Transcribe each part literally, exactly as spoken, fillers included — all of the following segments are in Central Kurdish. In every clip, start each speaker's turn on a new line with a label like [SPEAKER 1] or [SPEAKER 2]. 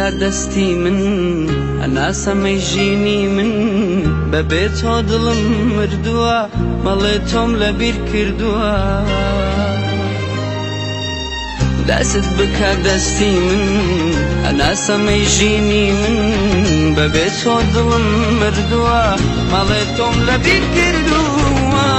[SPEAKER 1] دەستی من ئەناسە مەیژینی من بەبێ تۆ دڵم مردووە مەڵێ تۆم لەبیر کردووە دەست بکە دەستی من ئەناسە مەیژینی من بەبێ تۆ دڵم مردووە مەڵێ تۆم لەبیر کردووە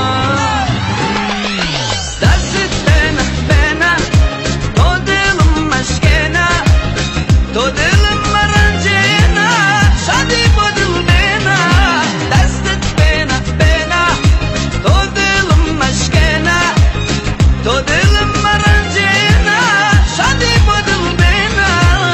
[SPEAKER 1] دەستت بێنە بێنە تۆ دڵم مەشکێنە تۆ دڵم مەرەنجێنە شادی بۆ دڵ بێنە دەستت بێنە بێنە تۆ دڵم مەشکێنە تۆ دڵم مەرەنجێنە شادی بۆ دڵ بێنە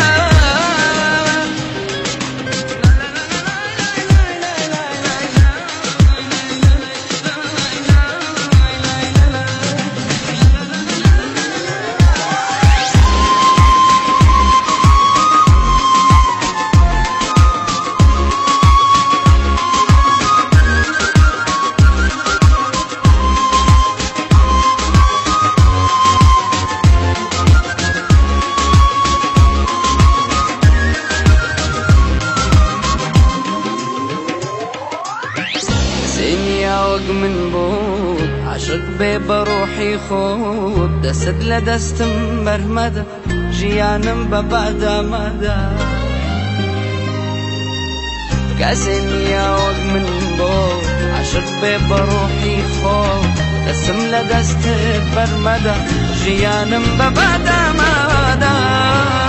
[SPEAKER 1] وەک من بوو عاشق بێ بە ڕۆحی خۆت دەست لە دەستم بەرمەدە ژیانم بە بەدامەدا کەسێ نییە وەک من بۆ عاشق بێ بە ڕۆحی خۆت دەستم لە دەستت بەرمەدە ژیانم بە بەدامەدا